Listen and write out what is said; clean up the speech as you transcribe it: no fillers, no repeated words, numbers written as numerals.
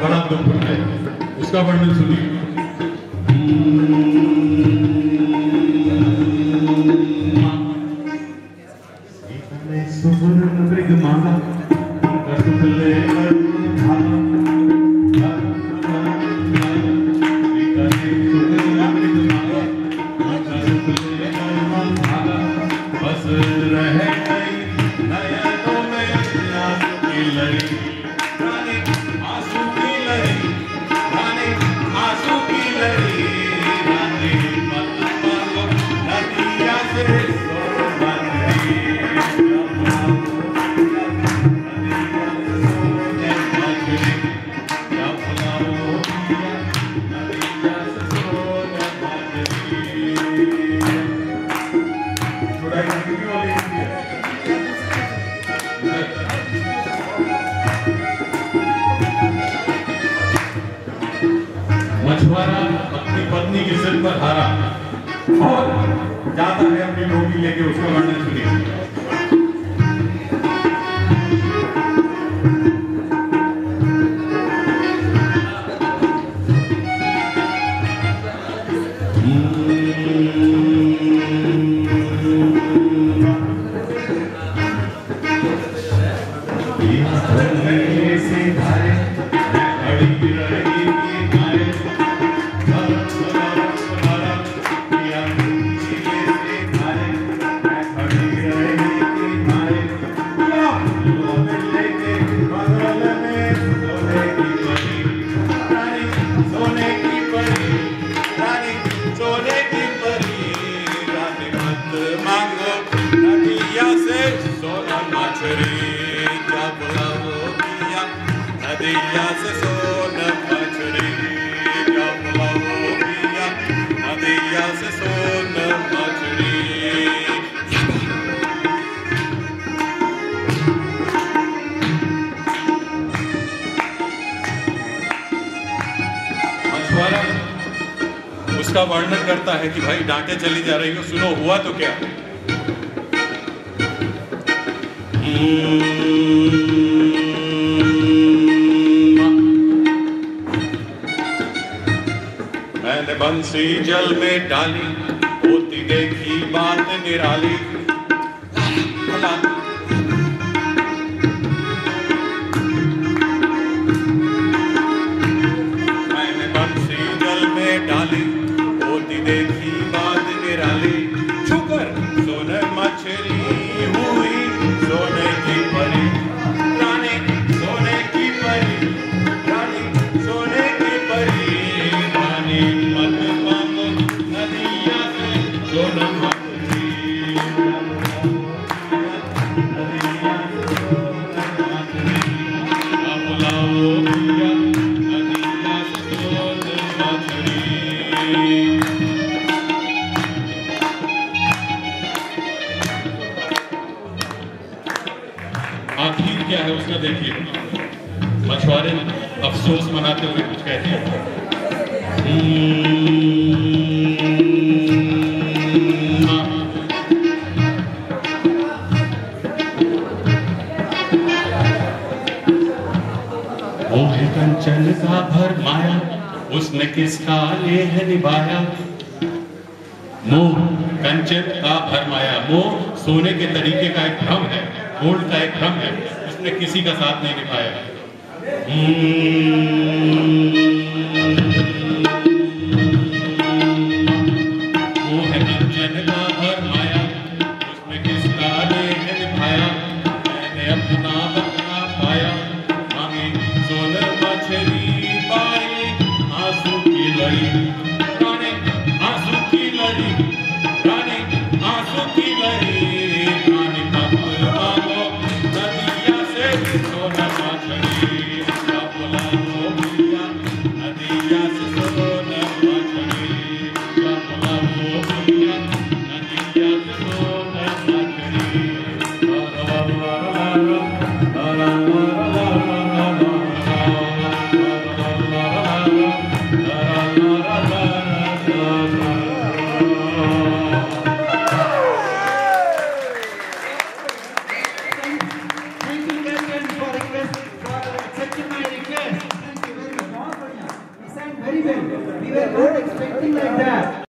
बड़ा दुख है, उसका वर्णन सुनिए। मछुआरा अपनी पत्नी की जिद पर हारा और जाता है अपनी डोंगी लेके, उसका वर्णन सुनिए। उसका वर्णन करता है कि भाई डांटे चली जा रही हो, सुनो हुआ तो क्या। मैंने बंसी जल में डाली, होती देखी बात निराली। मैंने बंसी जल में डाली, होती देखी बात निराली। छुकर सोने मछली हुई, सोने की परी रानी, सोने की परी रानी, सोने की परी रानी। मत मांगो नदिया से सोना मछली, नदिया से सोना मछली। अब लाओ भैया नदिया से सोना मछली। आखिर क्या है उसका देखिए। मछुआरे अफसोस मनाते हुए कुछ कहते हैं। मोह कंचन का भरमाया, उसने किसका लेह निभाया। मोह कंचन का भरमाया, मोह सोने के तरीके का एक भ्रम है, गोल्ड का एक भ्रम है, उसने किसी का साथ नहीं निभाया।